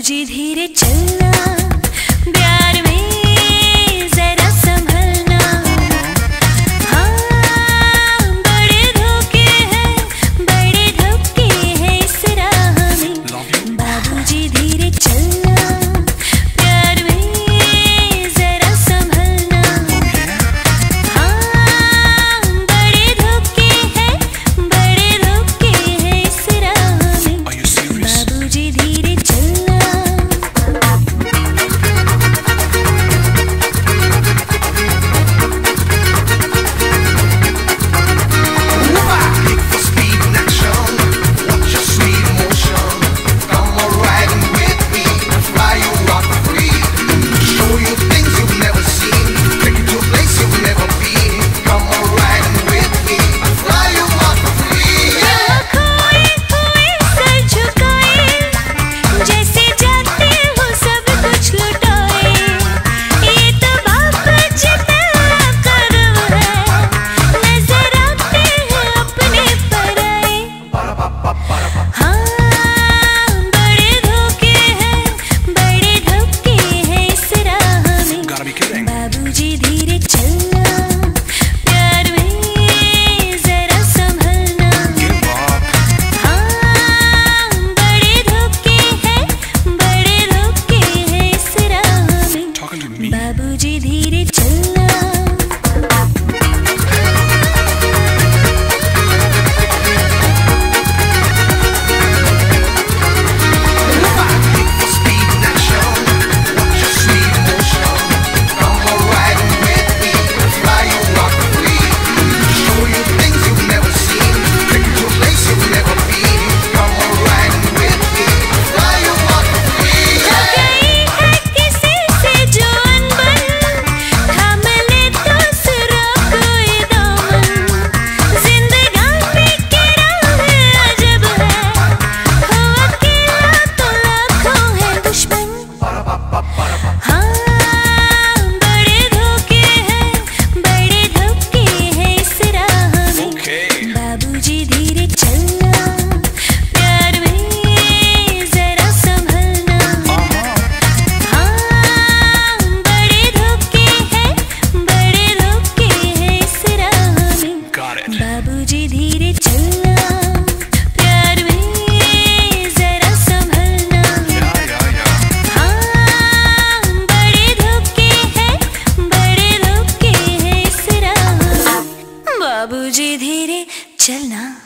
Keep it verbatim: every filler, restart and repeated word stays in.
बाबूजी धीरे चलना, प्यार में जरा संभलना। हाँ बड़े धोखे हैं, बड़े धोखे हैं इस राह में। बाबूजी धीरे चलना, प्यार में जरा संभलना। हाँ बड़े धोखे हैं, बड़े धोखे हैं इस राह में। बाबूजी धीरे चलना। खोए खोए सर झुकाए, जैसे जाते हो सब कुछ लुटाए। ये तो बाबूजी तेरा करम है, नजर आते हैं अपने पराए। हाँ बड़े धोखे हैं, बड़े धोखे हैं इस राह में। बाबूजी धीरे चलना, प्यार में जरा संभलना। हाँ बड़े धोखे हैं, बड़े धोखे हैं इस राह में। बाबूजी धीरे चलना। गई है किसी से जो अनबन, थाम ले तो सुरा कोई दामन। जिंदगानी की राह अजब है, हो अकेला तो लाखों है दुश्मन। हाँ बड़े धोखे हैं, बड़े धोखे हैं इस राह में। बाबूजी धीरे चलना, प्यार में जरा संभलना। हाँ बड़े धोखे हैं, बड़े धोखे हैं इस राह में। बाबूजी धीरे चलना, प्यार में जरा संभलना। हाँ बड़े धोखे हैं, बड़े धोखे हैं इस राह में। बाबूजी धीरे चलना।